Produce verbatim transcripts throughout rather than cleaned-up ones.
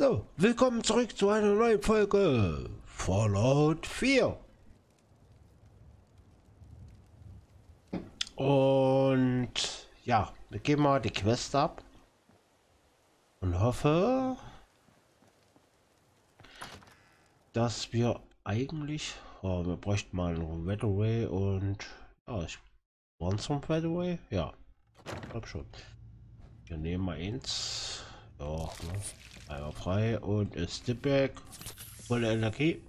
So, willkommen zurück zu einer neuen Folge Fallout vier. Und ja, wir geben mal die Quest ab und hoffe, dass wir eigentlich, oh, wir bräuchten mal einen Weatherway und ja, ich brauche so ein Weatherway, ja, ich glaube schon. Wir nehmen mal eins, ja, ne? Einmal frei und ist die Back, volle Energie.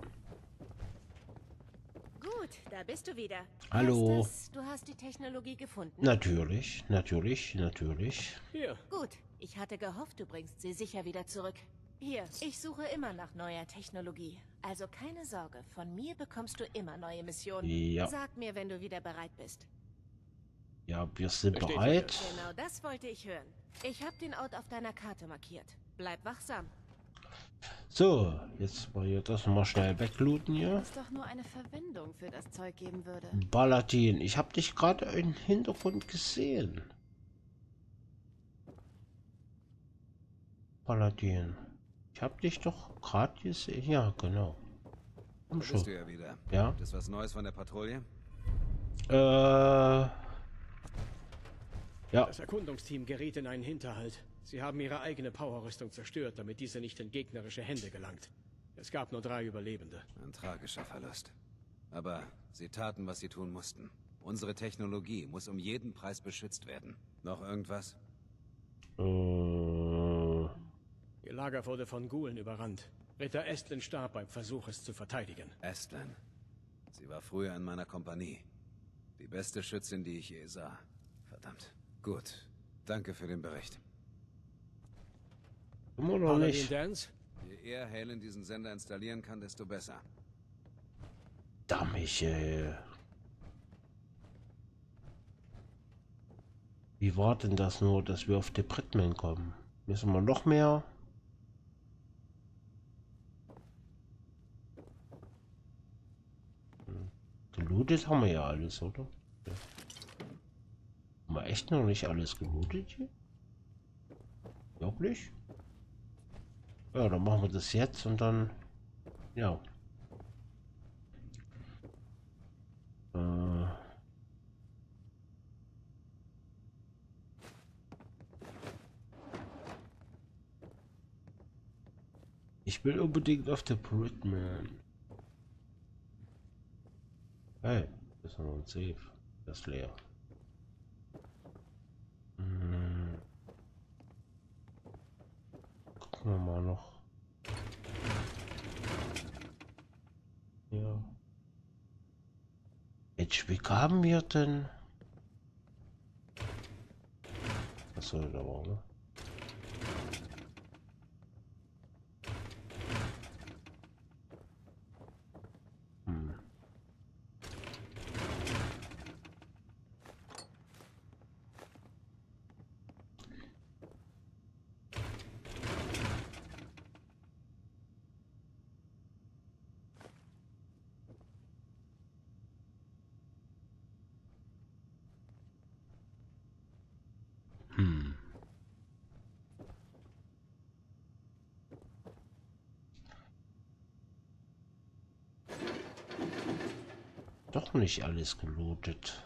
Gut, da bist du wieder. Hallo. Heißt das, du hast die Technologie gefunden? Natürlich, natürlich, natürlich. Hier. Gut, ich hatte gehofft, du bringst sie sicher wieder zurück. Hier, ich suche immer nach neuer Technologie. Also keine Sorge, von mir bekommst du immer neue Missionen. Ja. Sag mir, wenn du wieder bereit bist. Ja, wir sind Bestätige. bereit. Genau das wollte ich hören. Ich habe den Ort auf deiner Karte markiert. Bleib wachsam. So, jetzt mal hier das mal schnell weglooten hier. Es doch nur eine Verwendung für das Zeug geben würde. Paladin, ich habe dich gerade im Hintergrund gesehen. Paladin, ich habe dich doch gerade gesehen. Ja, genau. Komm Da schon. bist du ja wieder. Ja. Gibt es was Neues von der Patrouille? Äh. Ja. Das Erkundungsteam geriet in einen Hinterhalt. Sie haben ihre eigene Powerrüstung zerstört, damit diese nicht in gegnerische Hände gelangt. Es gab nur drei Überlebende. Ein tragischer Verlust. Aber sie taten, was sie tun mussten. Unsere Technologie muss um jeden Preis beschützt werden. Noch irgendwas? Äh. Ihr Lager wurde von Ghoulen überrannt. Ritter Estlin starb beim Versuch, es zu verteidigen. Estlin. Sie war früher in meiner Kompanie. Die beste Schützin, die ich je sah. Verdammt. Gut. Danke für den Bericht. Immer noch Paladin nicht. Dance? Je eher Halen diesen Sender installieren kann, desto besser. Da Michael. Wie war denn das nur, dass wir auf die Britman kommen? Müssen wir noch mehr? Hm. Gelootet haben wir ja alles, oder? Ja. Haben wir echt noch nicht alles gelootet hier? Wirklich? Ja, dann machen wir das jetzt und dann... Ja. Äh... Ich will unbedingt auf der Britman. Hey, das ist noch ein Safe. Das ist leer. Hm. Gucken wir mal noch. Ja. Jetzt, wie kamen wir denn? Was soll da war, ne? Hm. Hm. Doch nicht alles gelootet.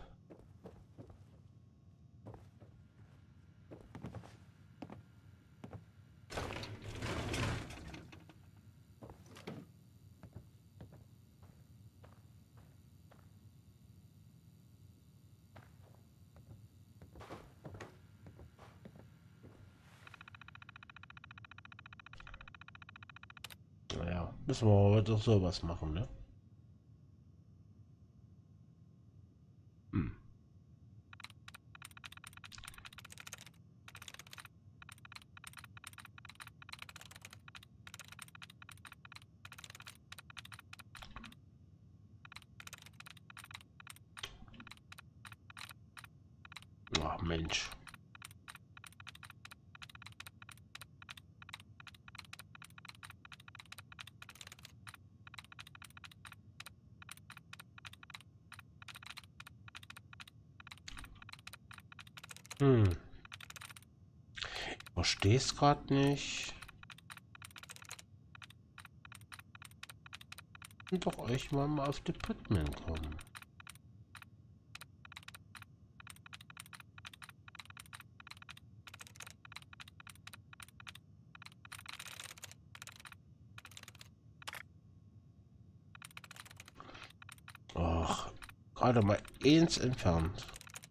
Naja, müssen wir heute sowas machen, ne? Hm. Ach Mensch. Hm. Ich verstehe es gerade nicht. Und doch euch mal, mal auf die Putman kommen. Ach, gerade mal eins entfernt.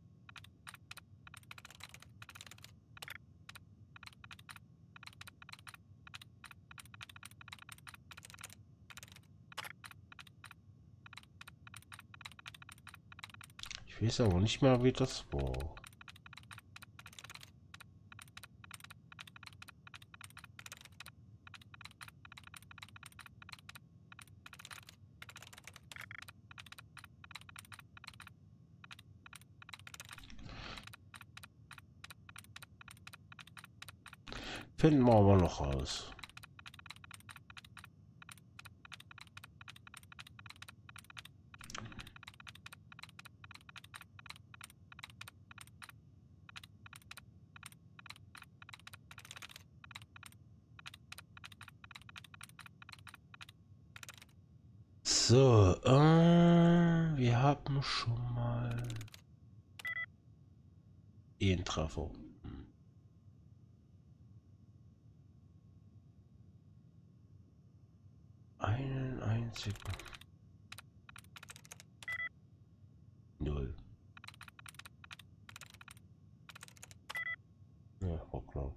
Ich weiß aber nicht mehr, wie das war. Finden wir aber noch raus. So, äh, wir haben schon mal einen Treffer. Einen einzigen. Null. Ja, war klar.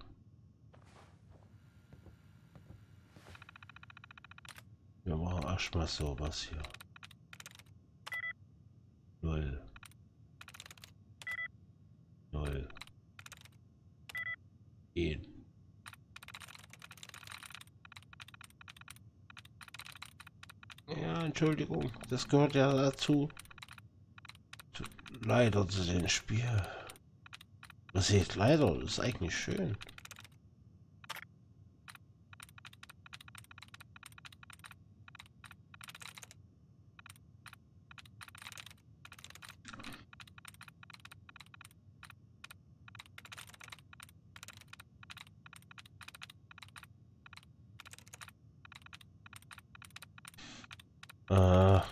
Wir machen erstmal sowas hier. Null. Null. Ein. Ja, Entschuldigung, das gehört ja dazu. Leider zu dem Spiel. Das ist leider, das ist eigentlich schön. Äh,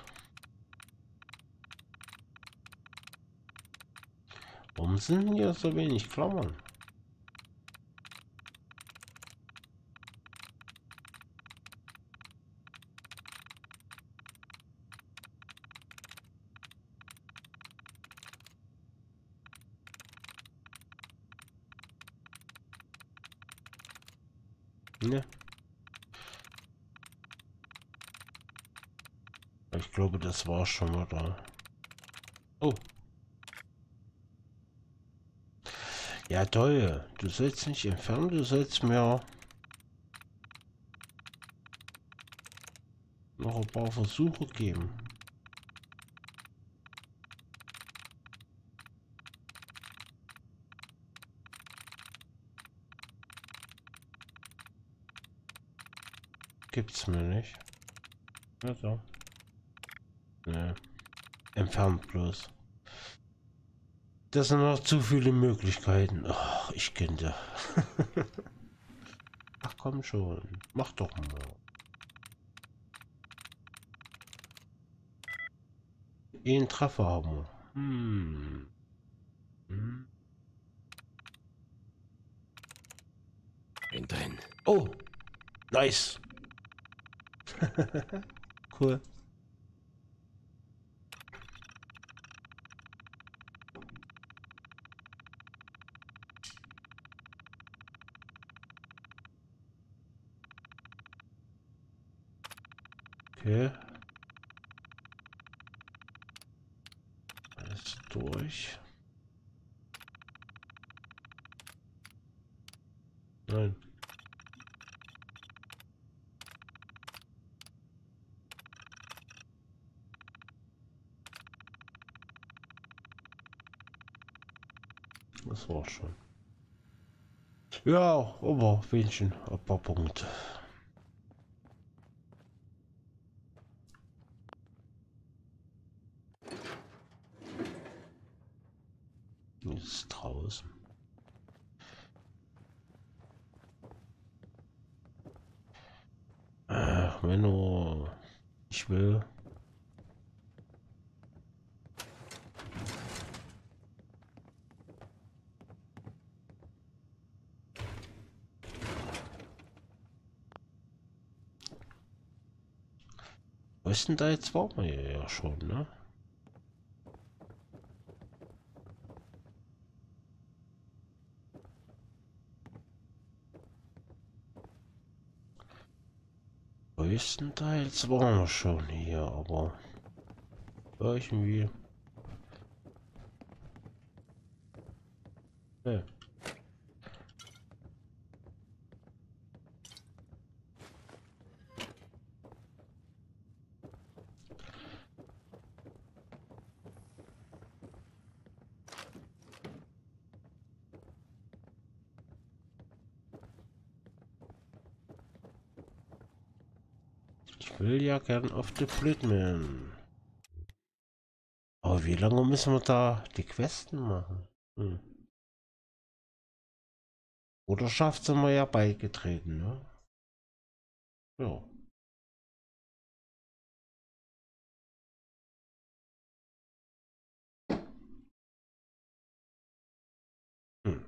warum sind hier so wenig Klammern? Ne. Ich glaube, das war schon mal da. Oh. Ja, toll. Du sollst nicht entfernen, du sollst mir noch ein paar Versuche geben. Gibt's mir nicht. Also. Ne. Entfernt bloß. Das sind noch zu viele Möglichkeiten. Ach, ich könnte. Ach komm schon. Mach doch mal. Einen Treffer haben wir. Hm. Hm. Bin drin. Oh. Nice. Cool. Okay. Alles durch. Nein. Das war schon. Ja, aber wenigstens ein paar Punkte. Ist draußen. Ach, Menno. Ich will. Wo ist denn da jetzt? Waren wir hier ja schon, ne? Größtenteils waren wir schon hier, aber irgendwie. Ne. Ich will ja gern auf die Blitman. Aber wie lange müssen wir da die Questen machen? Hm. Oder schafft sind wir ja beigetreten, ne? Ja. Hm.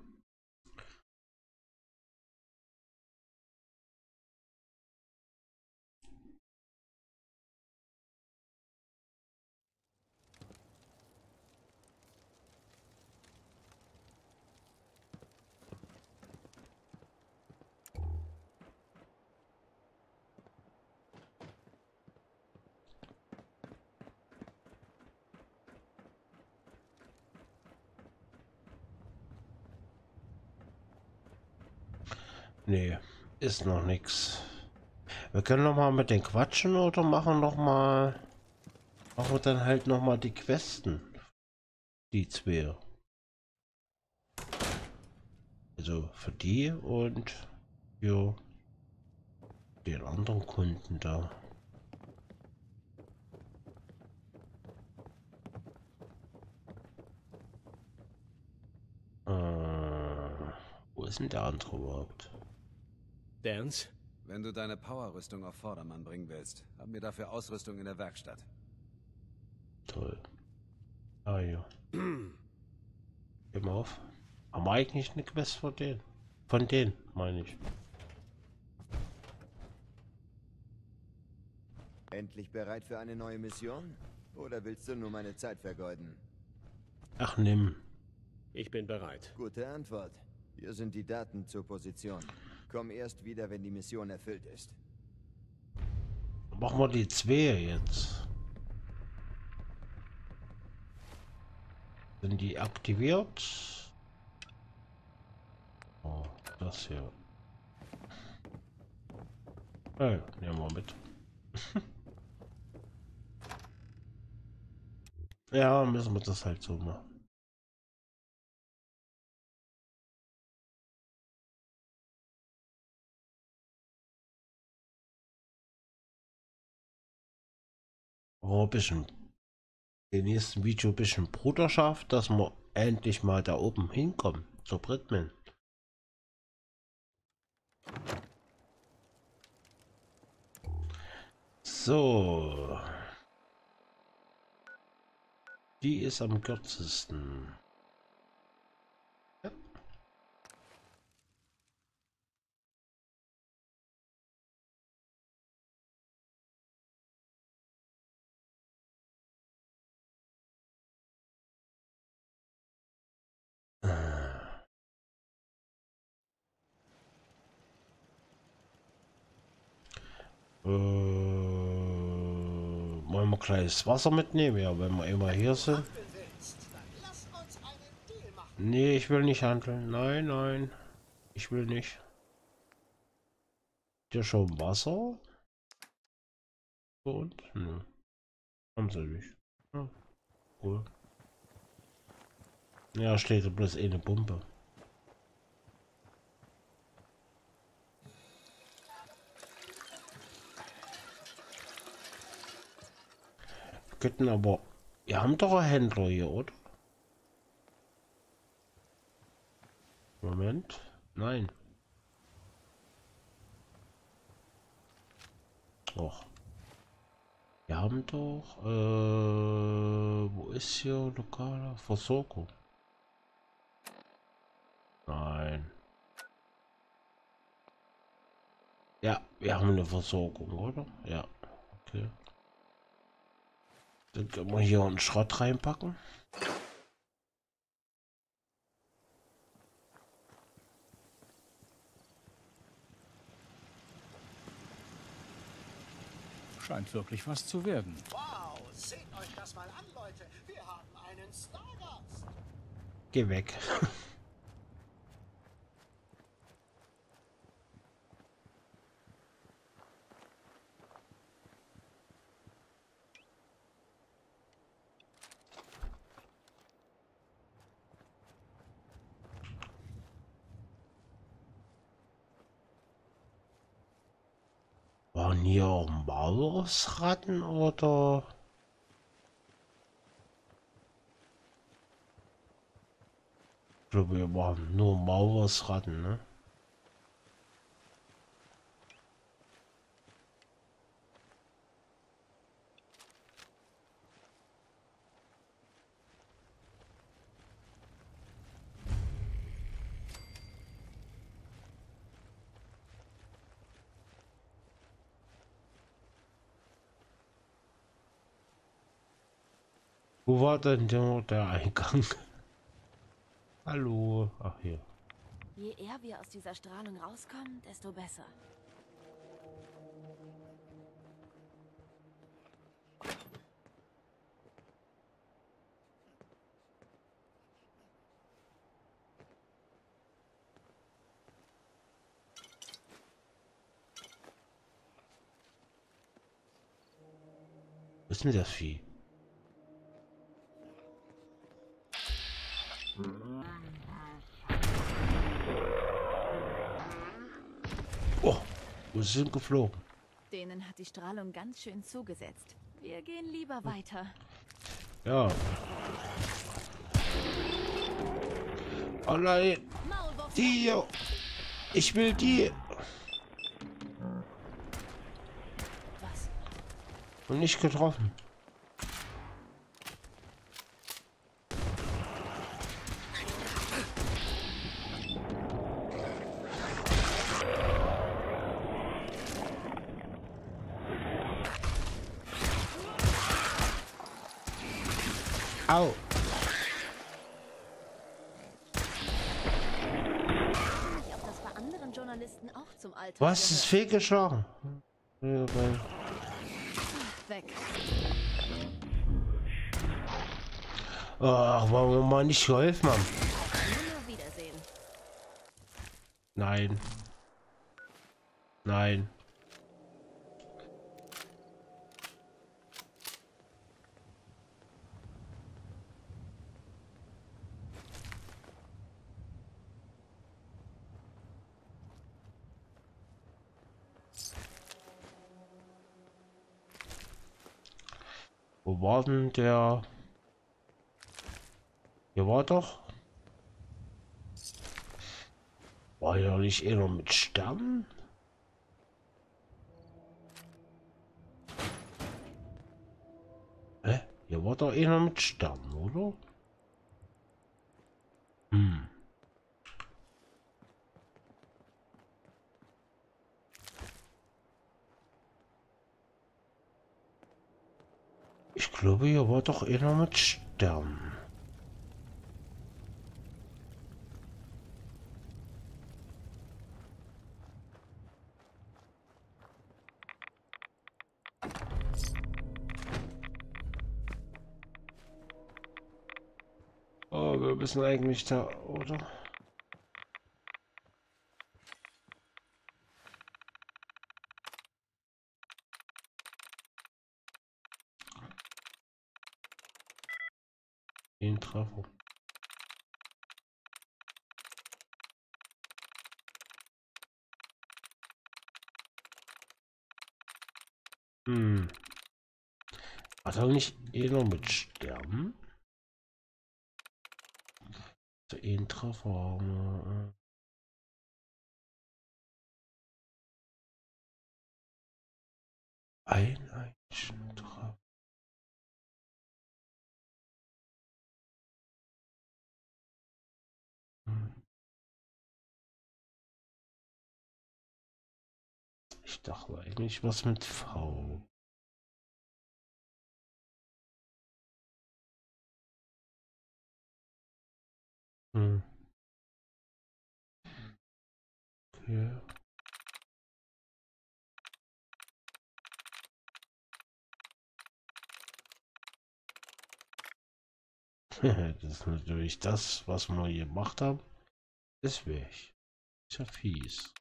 Nee, ist noch nichts. Wir können noch mal mit den quatschen oder machen noch mal machen wir dann halt noch mal die Questen. Die zwei. Also für die und für den anderen Kunden da. Äh, wo ist denn der andere überhaupt? Dance? Wenn du deine Powerrüstung auf Vordermann bringen willst, haben wir dafür Ausrüstung in der Werkstatt. Toll. Ah ja. Geh mal auf. Haben wir eigentlich eine Quest von denen? Von denen, meine ich. Endlich bereit für eine neue Mission? Oder willst du nur meine Zeit vergeuden? Ach, nimm. Ich bin bereit. Gute Antwort. Hier sind die Daten zur Position. Komm erst wieder, wenn die Mission erfüllt ist. Machen wir die zwei jetzt. Sind die aktiviert? Oh, das hier. Hey, nehmen wir mit. Ja, müssen wir das halt so machen. Oh, ein bisschen. Den nächsten Video ein bisschen Bruderschaft, dass wir endlich mal da oben hinkommen. Zur Britman. So. Die ist am kürzesten. Ja. Äh, wollen wir kleines Wasser mitnehmen? Ja, wenn wir immer hier sind. Nee, ich will nicht handeln. Nein, nein. Ich will nicht. Hier schon Wasser? Und? Nö. Haben sie nicht. Ja, cool. Ja, steht da bloß eine Pumpe. Wir könnten aber... Wir haben doch einen Händler hier, oder? Moment. Nein. Och. Wir haben doch, äh, wo ist hier lokaler Versorgung? Nein. Ja, wir haben eine Versorgung, oder? Ja, okay. Dann können wir hier einen Schrott reinpacken. Scheint wirklich was zu werden. Wow, seht euch das mal an, Leute. Wir haben einen Stardust. Geh weg. Waren hier auch Maulwurfsratten oder? Ich glaube, wir waren nur Maulwurfsratten, ne? Wo war denn der, der Eingang? Hallo. Ach, hier. Je eher wir aus dieser Strahlung rauskommen, desto besser. Was ist denn das Vieh? Oh, wo sind geflogen? Denen hat die Strahlung ganz schön zugesetzt. Wir gehen lieber weiter. Ja. Oh nein. Maulwurf. Die hier. Ich will die. Was? Und nicht getroffen. Au. Ob das bei anderen Journalisten auch zum Alltag Was ist fehlgeschlagen? Ja, weil- weg? Ach, warum wir mal nicht geholfen haben? Immer wiedersehen. Nein. Nein. Wo war denn der? Hier war doch. War ja nicht einer mit Sternen? Hä? Hier war doch einer mit Sternen, oder? Hm. Ich glaube, hier war doch einer mit Sternen. Oh, wir müssen eigentlich da, oder? Den Treffer. Hm. Hat er nicht einer mit Sternen? So ein Treffer haben wir. Ein, ein, drei. Ich dachte eigentlich was mit V. Hm. Okay. Das ist natürlich das, was wir hier gemacht haben. Ist weg. Ist ja fies.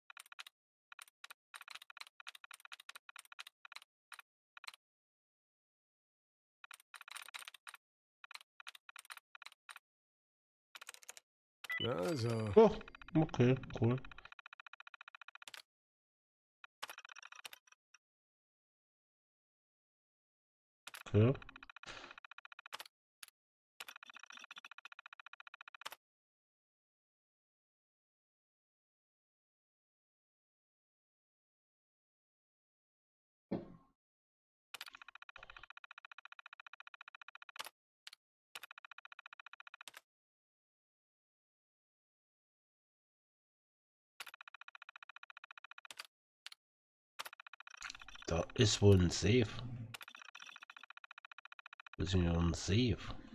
Also, Oh, okay, cool. Okay. Da ist wohl ein Safe. Wir sind ja ein Safe.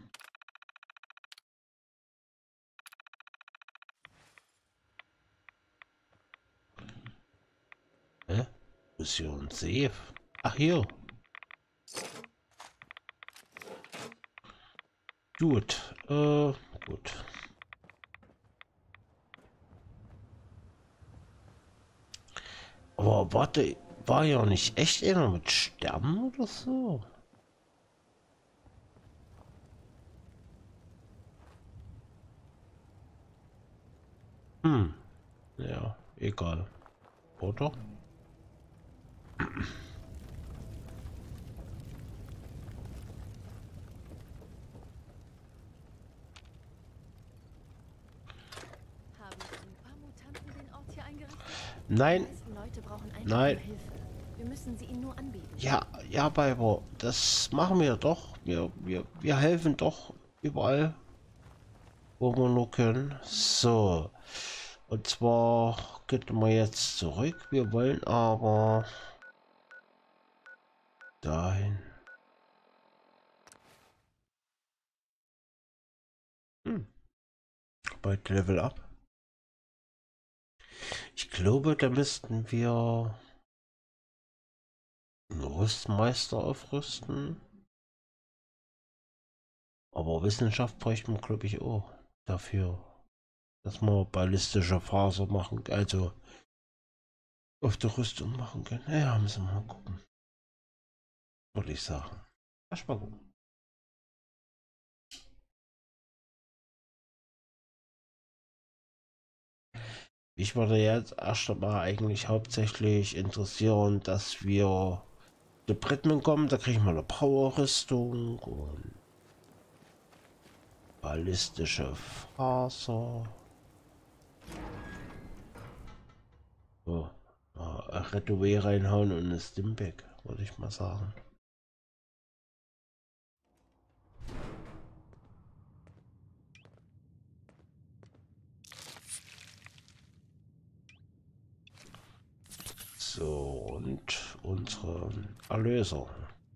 Hä? Ist ja ein Safe. Ach hier. Gut. Äh, gut. Aber warte, war ja nicht echt einer mit Sternen oder so? Hm. Ja, egal. Oder? Haben ein paar Mutanten den Ort hier eingerichtet? Nein. Die meisten Leute brauchen einfach Nein. nur Hilfe. Wir müssen sie ihnen nur anbieten. Ja, ja, Biber, das machen wir doch. Wir, wir, wir helfen doch überall, wo wir nur können. So. Und zwar könnten wir jetzt zurück. Wir wollen aber dahin. Hm. Bald Level up. Ich glaube, da müssten wir einen Rüstmeister aufrüsten. Aber Wissenschaft bräuchten wir, glaube ich, auch dafür, dass wir ballistische Faser machen, also auf der Rüstung machen können. Ja, müssen wir mal gucken. Würde ich sagen. Lass mal gucken. Ich würde jetzt erst einmal eigentlich hauptsächlich interessieren, dass wir zu Bretman kommen. Da kriegen wir eine Power-Rüstung und ballistische Faser. So, ein Retoué reinhauen und ein Stimpack, würde ich mal sagen. So, und unsere Erlöser.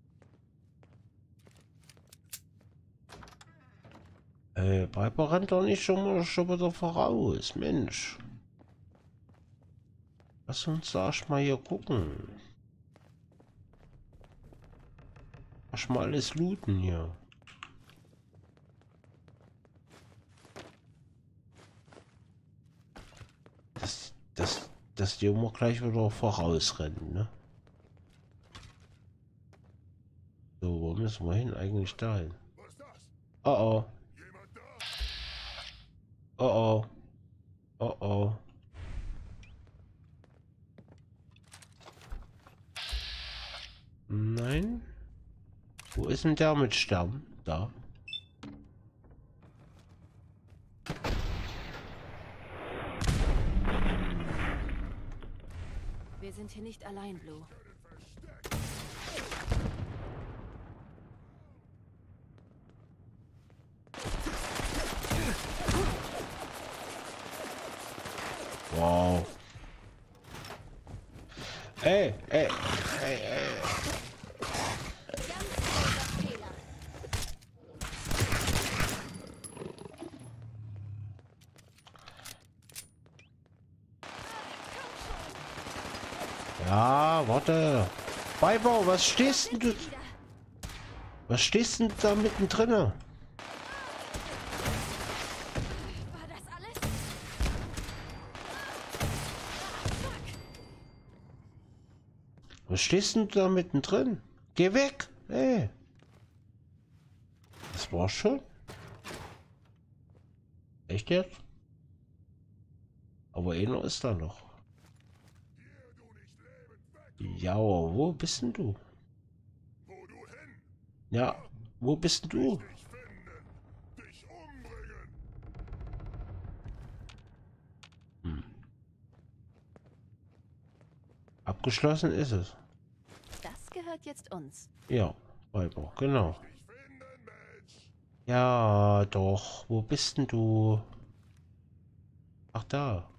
Äh, Piper rennt doch nicht schon mal schon wieder voraus, Mensch. Lass uns da erstmal hier gucken. Erstmal alles looten hier. Das, das, dass die immer gleich wieder vorausrennen, ne? So, wo müssen wir hin? Eigentlich dahin. Oh oh. Oh oh. Oh oh. Nein. Wo ist denn der mit Stern? Da. Wir sind hier nicht allein, Blue. Wow. Ey, ey, ey, ey. Ja, warte. Weibau, was stehst denn du? Was stehst denn da mittendrin? War das alles? Was stehst denn da mittendrin? Geh weg! Ey. Das war's schon? Echt jetzt? Aber einer ist da noch. Ja, wo bist denn du? Ja, wo bist denn du? Hm. Abgeschlossen ist es. Das gehört jetzt uns. Ja, Weiber, genau. Ja, doch. Wo bist denn du? Ach, da.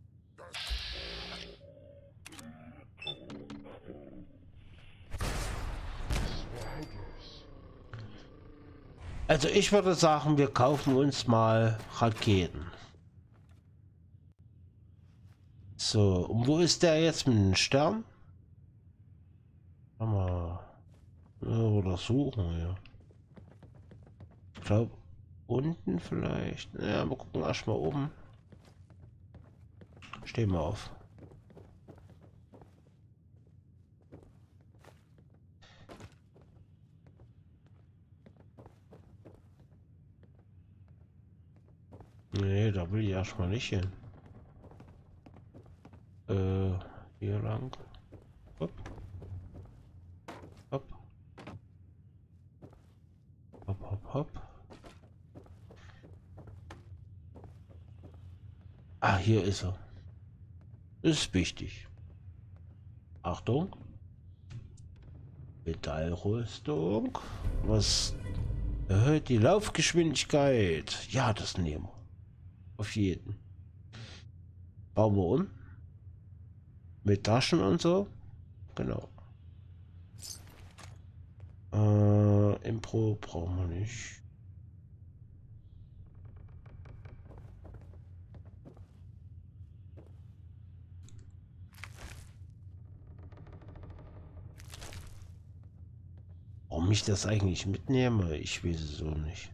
Also ich würde sagen, wir kaufen uns mal Raketen. So, und wo ist der jetzt mit dem Stern? Mal oder suchen, ja. Ich glaube, unten vielleicht. Ja, wir gucken erstmal oben. Stehen wir auf. Nee, da will ich erstmal nicht hin. Äh, hier lang. Hopp. Hopp. Hopp, hopp, hopp. Ah, hier ist er. Ist wichtig. Achtung. Metallrüstung. Was erhöht die Laufgeschwindigkeit? Ja, das nehmen wir. Auf jeden. Bauen wir um. Mit Taschen und so. Genau. Äh, Impro brauchen wir nicht. Warum ich das eigentlich mitnehme, ich weiß es so nicht.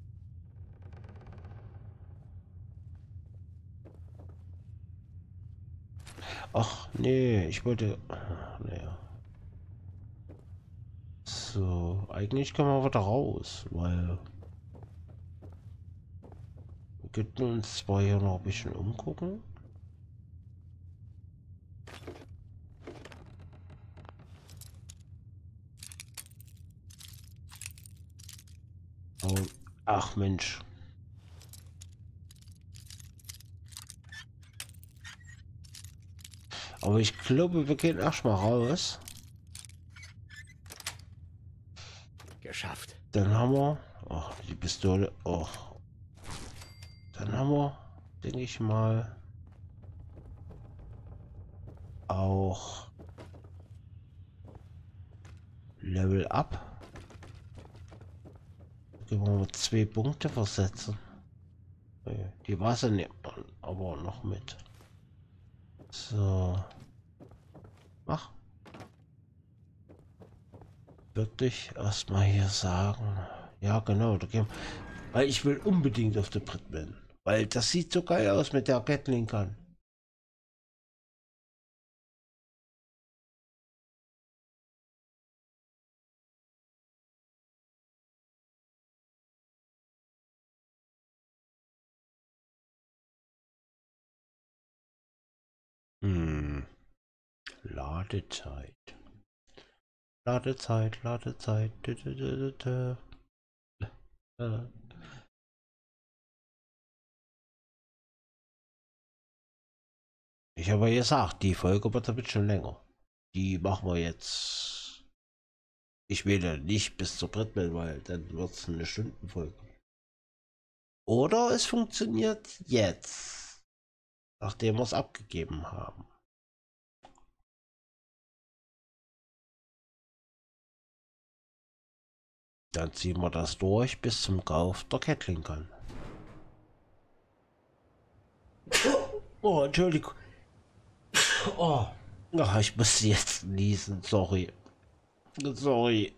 Ach, nee, ich wollte... Naja. So, eigentlich können wir wieder raus, weil... Wir könnten uns zwar hier noch ein bisschen umgucken. Und, ach Mensch. Aber ich glaube, wir gehen erstmal raus. Geschafft. Dann haben wir... Ach, die Pistole... Oh. Dann haben wir, denke ich mal... auch... Level Up. Können wir mal zwei Punkte versetzen. Die Wasser nimmt man aber noch mit. So. Mach. Würde ich erstmal hier sagen. Ja, genau. Da gehen, weil ich will unbedingt auf der Britman. Weil das sieht so geil aus mit der Gatling Gun. Hm. Ladezeit. Ladezeit, Ladezeit. Dö, dö, dö, dö, dö. Ich habe ja gesagt, die Folge wird ein bisschen länger. Die machen wir jetzt. Ich wähle nicht bis zur Britman, weil dann wird es eine Stundenfolge. Oder es funktioniert jetzt, nachdem wir es abgegeben haben. Dann ziehen wir das durch bis zum Kauf der Gatling Gun. Oh, Entschuldigung. Oh, ach, ich muss jetzt niesen, sorry. Sorry.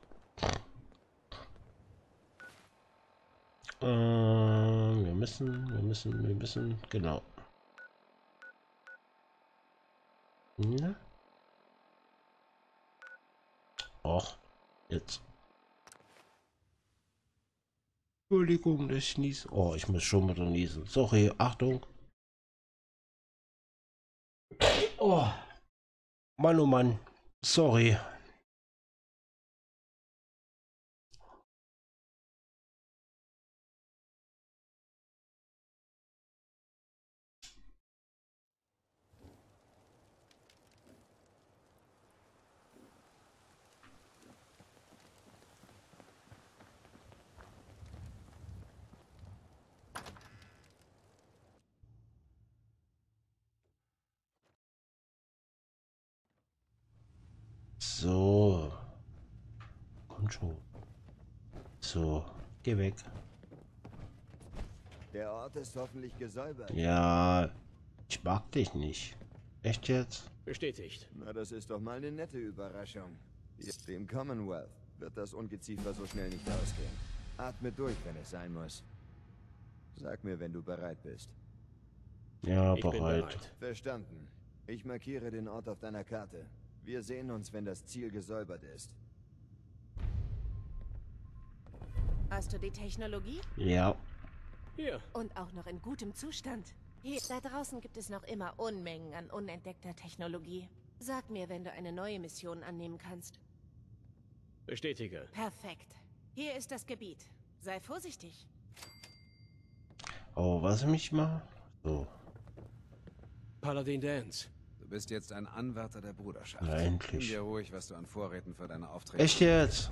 Äh, wir müssen, wir müssen, wir müssen, genau. Ja. Och, jetzt. Entschuldigung, dass ich niese. Oh, ich muss schon wieder niesen. Sorry, Achtung. Oh, Mann, oh Mann. Sorry. So. Komm schon. So, geh weg. Der Ort ist hoffentlich gesäubert. Ja, ich mag dich nicht. Echt jetzt? Bestätigt. Na, das ist doch mal eine nette Überraschung. Dem Commonwealth wird das Ungeziefer so schnell nicht ausgehen. Atme durch, wenn es sein muss. Sag mir, wenn du bereit bist. Ja, Ich bin bereit. bereit. Verstanden. Ich markiere den Ort auf deiner Karte. Wir sehen uns, wenn das Ziel gesäubert ist. Hast du die Technologie? Ja. Hier. Und auch noch in gutem Zustand. Hier, da draußen gibt es noch immer Unmengen an unentdeckter Technologie. Sag mir, wenn du eine neue Mission annehmen kannst. Bestätige. Perfekt. Hier ist das Gebiet. Sei vorsichtig. Oh, was mich mal? So. Paladin Dance. Du bist jetzt ein Anwärter der Bruderschaft. Na, Nimm endlich. dir ruhig, was du an Vorräten für deine Aufträge... Echt jetzt?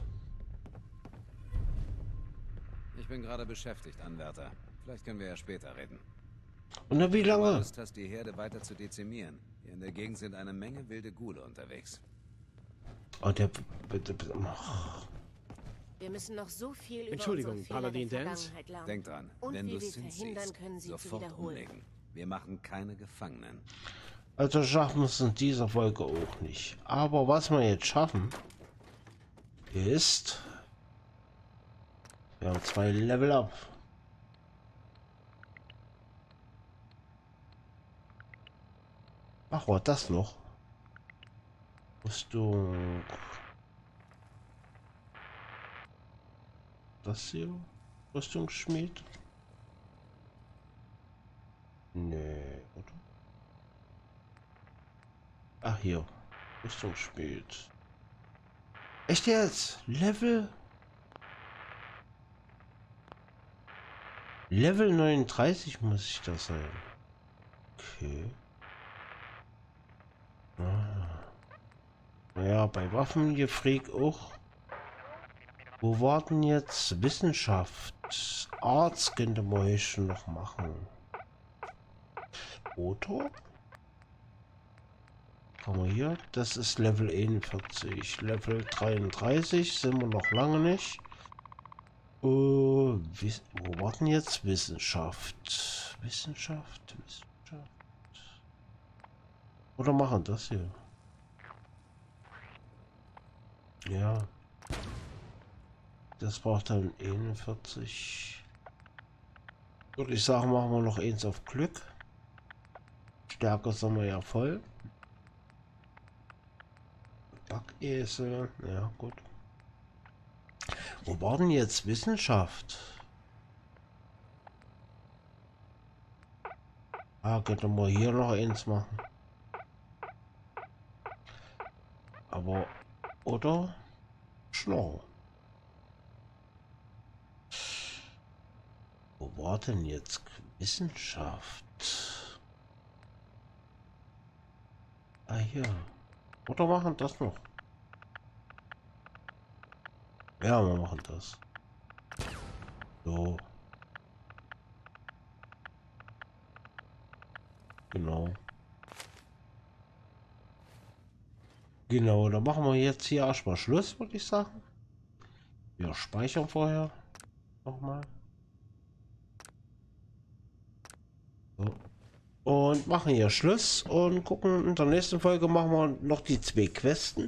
Ich bin gerade beschäftigt, Anwärter. Vielleicht können wir ja später reden. Und dann wie Du lange? Lust hast, die Herde weiter zu dezimieren. Hier in der Gegend sind eine Menge wilde Ghule unterwegs. Oh, der... Bitte, bitte. Ach. Wir müssen noch so viel über Entschuldigung, unsere Fehler Paladin der Dance? Vergangenheit lernen. Denk dran, Und wenn wie du wir Sins verhindern siehst, können, sie zu sofort wiederholen. umlegen. Wir machen keine Gefangenen. Also schaffen wir es in dieser Folge auch nicht. Aber was wir jetzt schaffen, ist... Wir haben zwei Level up. Ach, war das noch? Rüstung. Das hier? Rüstungsschmied? Nee, oder? Ach, hier. Rüstungsschmied. Echt jetzt? Level? Level neununddreißig muss ich das sein. Okay. Ah. Ja, bei Waffen hier Freak auch. Wo war denn jetzt Wissenschaft? Arzt könnte man hier schon noch machen. Oder? Kann man hier? Das ist Level einundvierzig. Level dreiunddreißig sind wir noch lange nicht. Uh, Wiss wo war denn jetzt Wissenschaft? Wissenschaft? Wissenschaft? Oder machen das hier? Ja. Das braucht dann einundvierzig. Würde ich sagen, machen wir noch eins auf Glück. Stärker sind wir ja voll. Backesel, ja gut. Wo war denn jetzt Wissenschaft? Ah, könnte man hier noch eins machen. Aber, oder? Schlau. Wo war denn jetzt Wissenschaft? Ah, hier. Oder machen das noch? Ja, wir machen das. So. Genau. Genau, dann machen wir jetzt hier erstmal Schluss, würde ich sagen. Wir speichern vorher nochmal. So. Und machen hier Schluss und gucken, in der nächsten Folge machen wir noch die zwei Questen.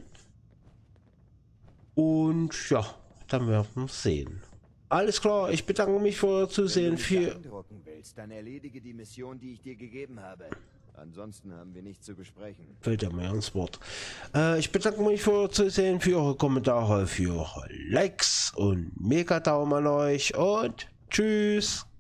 Und ja, dann werden wir sehen. Alles klar, ich bedanke mich für Zusehen. Für beeindrucken willst, dann erledige die Mission, die ich dir gegeben habe. Ansonsten haben wir nichts zu besprechen. Fällt ja mir ans Wort. Äh, ich bedanke mich für Zusehen, für eure Kommentare, für eure Likes und Mega Daumen an euch und tschüss.